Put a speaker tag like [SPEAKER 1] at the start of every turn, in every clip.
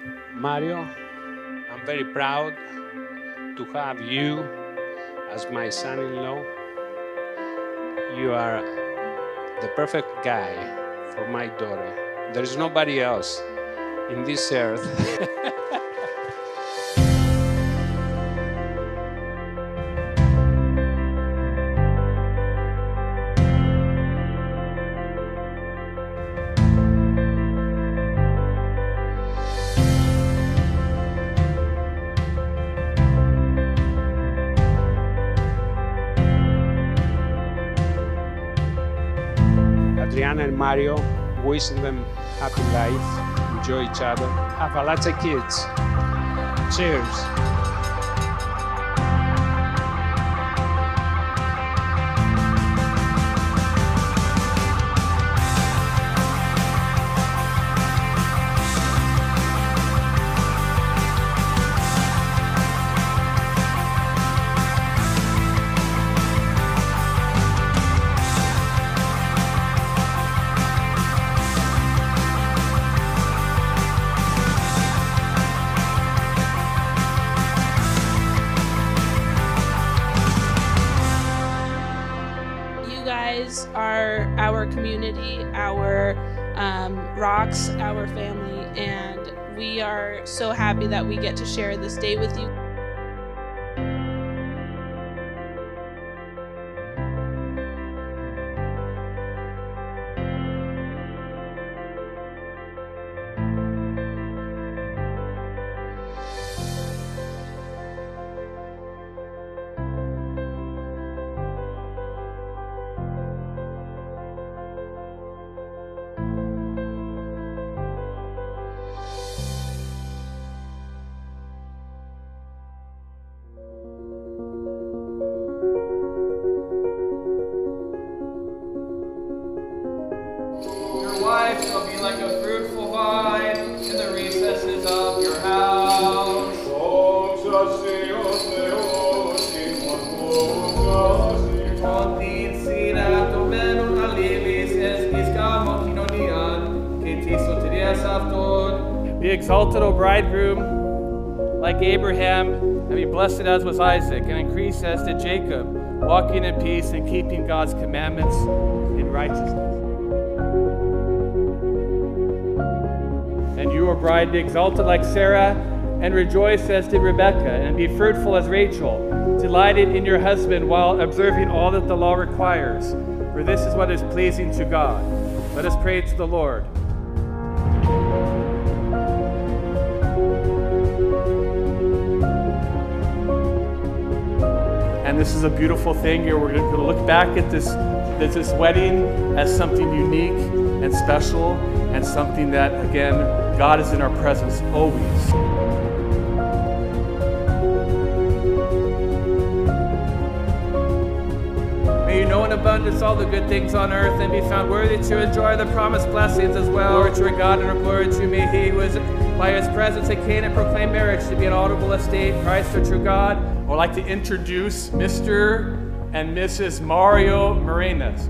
[SPEAKER 1] Mario, I'm very proud to have you as my son-in-law. You are the perfect guy for my daughter. There is nobody else in this earth. Adriana and Mario, wishing them happy life, enjoy each other, have a lot of kids. Cheers.
[SPEAKER 2] You guys are our community, our rocks, our family, and we are so happy that we get to share this day with you.
[SPEAKER 3] Your wife shall be like a fruitful vine in the recesses of your house. Be exalted, O bridegroom, like Abraham, and be blessed as was Isaac, and increase as did Jacob, walking in peace and keeping God's commandments in righteousness. And you, O bride, be exalted like Sarah, and rejoice as did Rebekah, and be fruitful as Rachel, delighted in your husband while observing all that the law requires, for this is what is pleasing to God. Let us pray to the Lord. And this is a beautiful thing here. We're going to look back at this wedding as something unique and special, and something that, again, God is in our presence always. May you know in abundance all the good things on earth, and be found worthy to enjoy the promised blessings as well. Glory to our God and our glory to me. He who is by his presence at Cana proclaimed marriage to be an audible estate, Christ the true God. I would like to introduce Mr. and Mrs. Mario Morenas.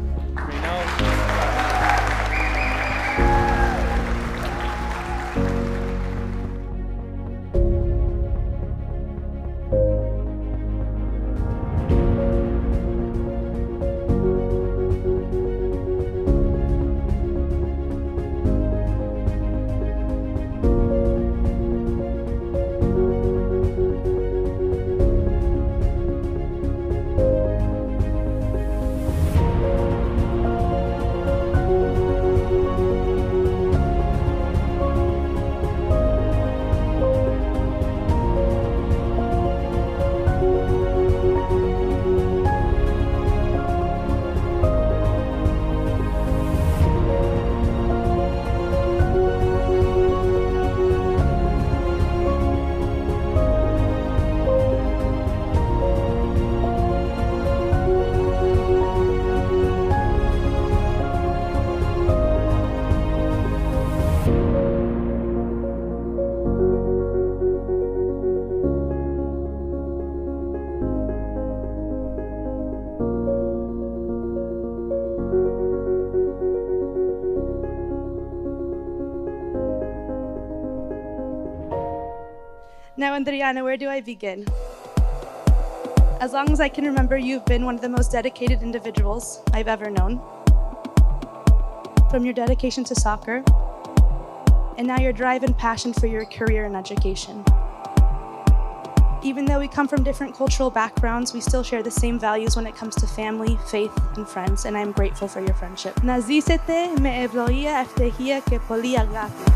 [SPEAKER 4] Now, Andriana, where do I begin? As long as I can remember, you've been one of the most dedicated individuals I've ever known. From your dedication to soccer, and now your drive and passion for your career and education. Even though we come from different cultural backgrounds, we still share the same values when it comes to family, faith, and friends, and I'm grateful for your friendship. Να ζήσετε με ευλογία, ευτυχία και πολλή αγάπη.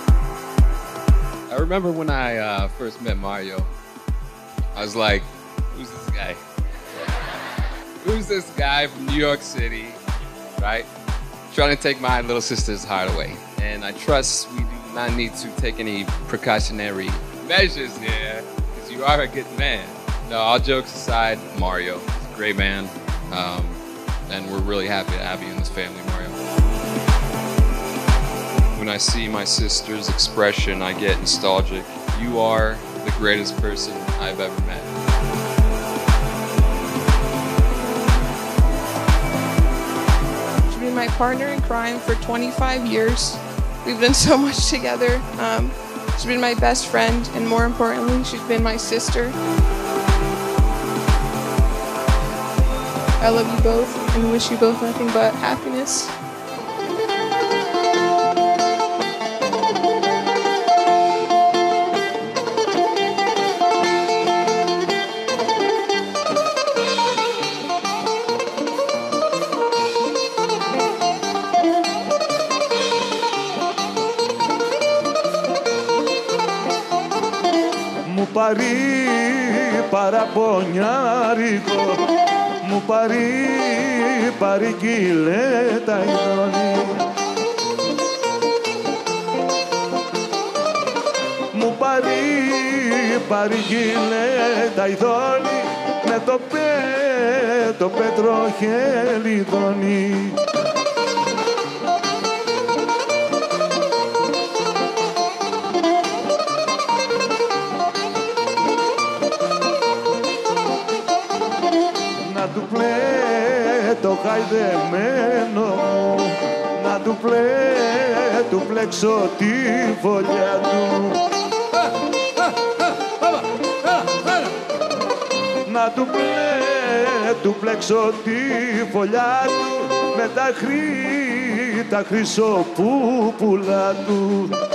[SPEAKER 5] I remember when I first met Mario, I was like, who's this guy? Who's this guy from New York City, right? Trying to take my little sister's heart away. And I trust we do not need to take any precautionary measures here, because you are a good man. No, all jokes aside, Mario is a great man. And we're really happy to have you in this family, Mario. When I see my sister's expression, I get nostalgic. You are the greatest person I've ever met.
[SPEAKER 6] She's been my partner in crime for 25 years. We've done so much together. She's been my best friend, and more importantly, she's been my sister. I love you both and wish you both nothing but happiness.
[SPEAKER 7] Μου πάρει παραπονιάρικο, μου πάρει κυλέτα ειδώνει. Μου πάρει κυλέτα ειδώνει, με το πέτρο χελιδώνει. Να του το χαϊδεμένο μου, να του πλέξω τη φωλιά του. Να του πλέξω τη φωλιά του με τα χρυσοπούπουλα του.